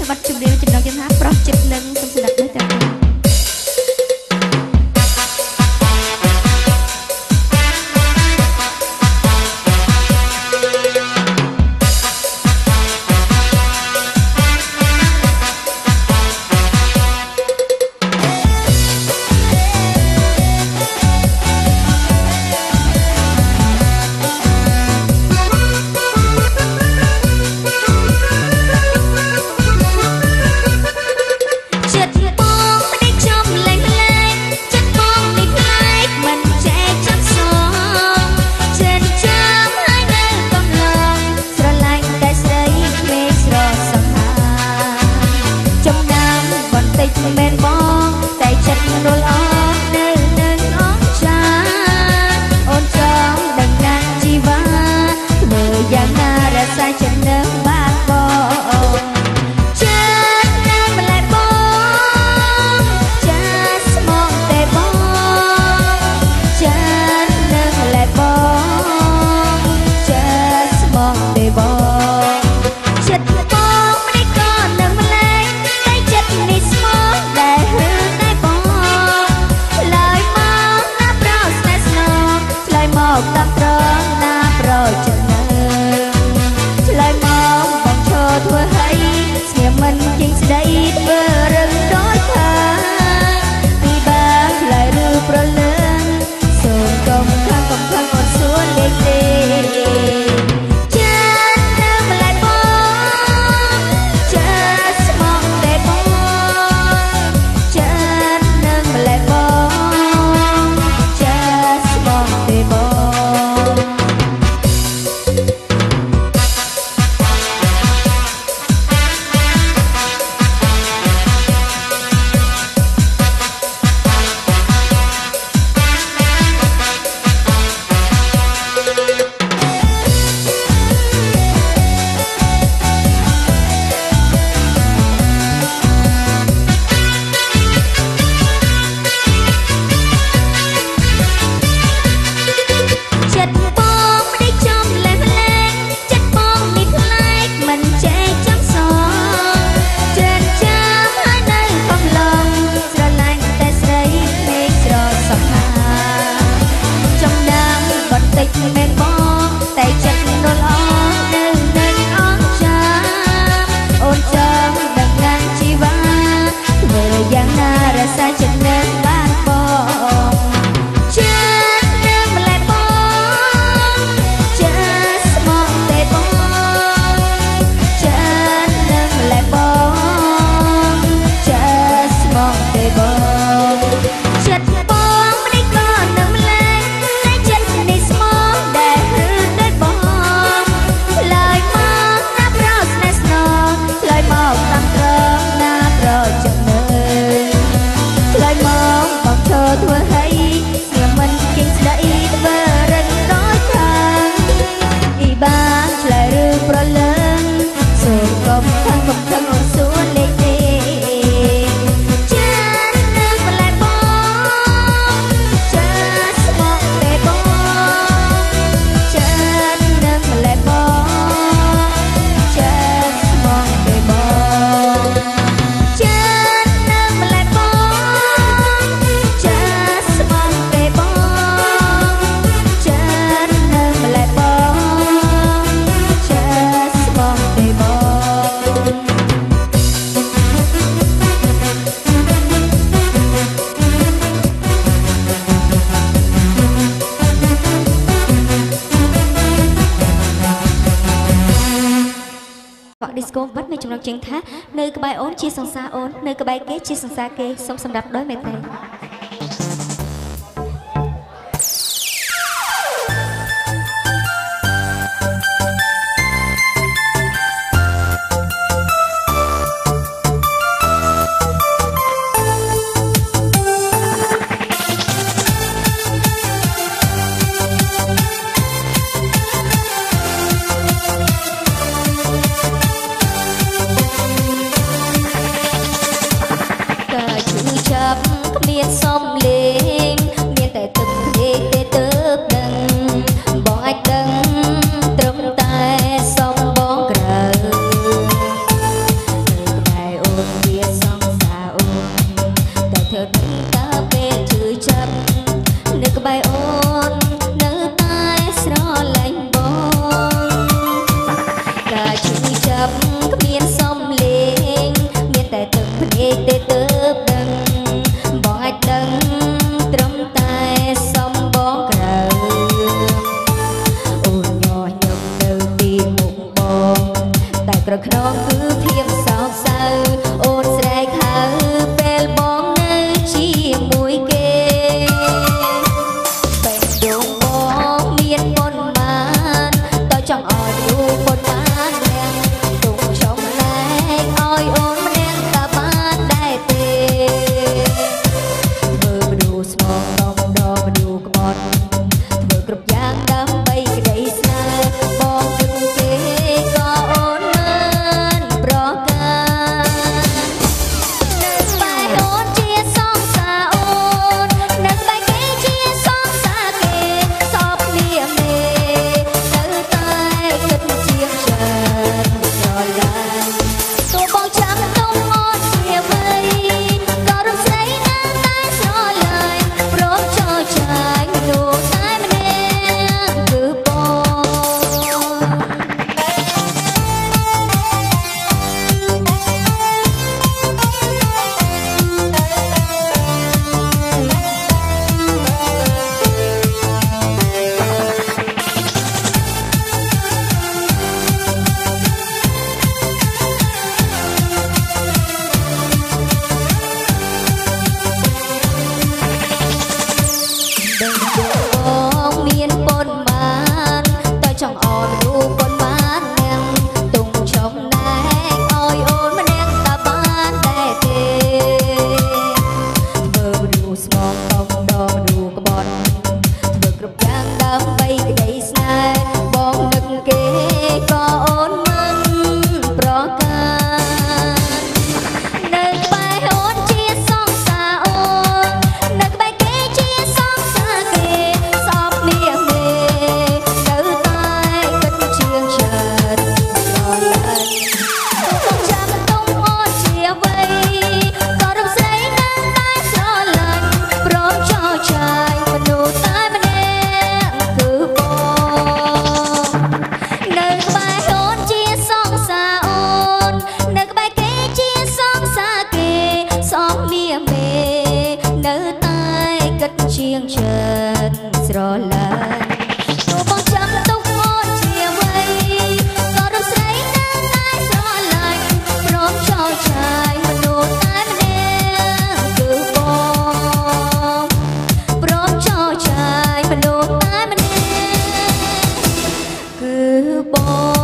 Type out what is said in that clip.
บัดจุดเดียวจุดน้องจันทร์ปลอกจุดหนึ่งสมสดับด้วยแต่disco บัดไม่จำลองเจงท่าเนยกระบายโอนชีสังสาโอนเนยกระบายเกชีสังสาเกสมสำหรับด้วยไม่เตะเมียนสมប្រខ្នងគឺភាពសោកសៅអូនស្រែកហៅពេលបងនៅជាមួយគេពេលដងបងមានប៉ុន្មានតើចង់ឲ្យរូបប៉ុន្មានអ្នកទុំចំលែកឲ្យអូនម្នាក់តើបានដែរទេមើលមនុស្សស្មងដំដមនុស្សក្បត់ធ្វើគ្រប់យ៉ាងដើម្បីក្តីស្នេហ៍បងគិតគេក៏អូនមិនប្រកាន់នៅស្បែកអូនជាសងសាអូននៅស្បែកគេជាសងសាគេសពនាមេនៅតែគិតជាច្រើនស្រឡាញ់ទោះបងចាំទុំអូនជាអ្វីក៏រំស្រីនៅតែស្រឡាញ់ព្រមចូលចាញ់នោះតែម្នាក់គឺបងបងមានប៉ុន្មានតើចង់អរមនុស្សប៉ុន្មានអ្នកទុំចំណែកឲ្យអូនម្នាក់តើបានដែរទេធ្វើមនុស្សស្មងកំដរមនុស្សក្បត់ធ្វើគ្រប់យ៉ាងដើម្បីក្តីស្នេហ៍បងនឹកគេក៏អូនមិនប្រកាន់នៅក្បែរអូនជាសងសាអូននៅក្បែរគេជាសងសាគេសពនាមេនៅតែគិតជាងច្រើនស្រឡាញ់ទោះបងចាំទុំអូនជាអ្វីក៏រំស្រីនៅតែស្រឡាញ់ព្រមចូលចាយមនុស្សតែម្នាក់គឺបងនៅក្បែរអូនជាសងសាអូននៅក្បែរគេជាសងសាគេសពនាមេនៅតែគិតជាងច្រើនស្រឡាញ់ទោះបងចាំទុកអូនជាអ្វីក៏រំស្រីនៅតែស្រឡាញ់ព្រមចូលចាយមនុស្សតែម្នាក់គឺបងព្រមចូលចាយមនុស្សតែម្នាក់គឺបង